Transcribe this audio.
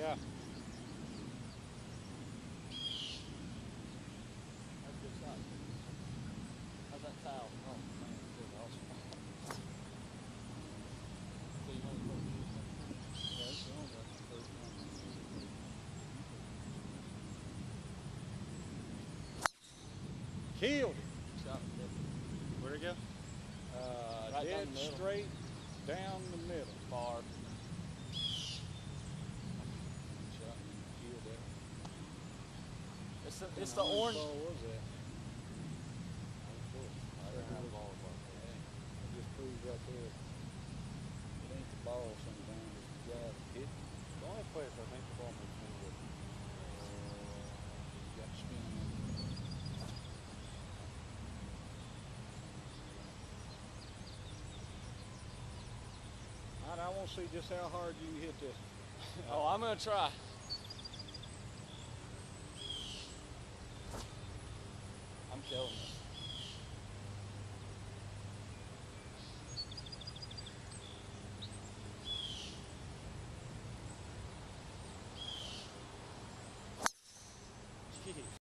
Yeah. That's a good shot. How's that towel? Oh man, that's awesome. So you only put shoes next time? Yeah, it's only the first one. Killed it. Shot was different. Where'd it go? Right down Dead the middle. straight down the middle. Far. Shot and killed that. It's the orange. What ball was that? I didn't have balls like that. Hey, it just proves right there. It ain't the ball sometimes, it's the guy that hit it. The only place I think the ball makes me with. Got to spin on it. All right, I want to see just how hard you can hit this. Oh, I'm gonna try. I'm killing this. Jeez.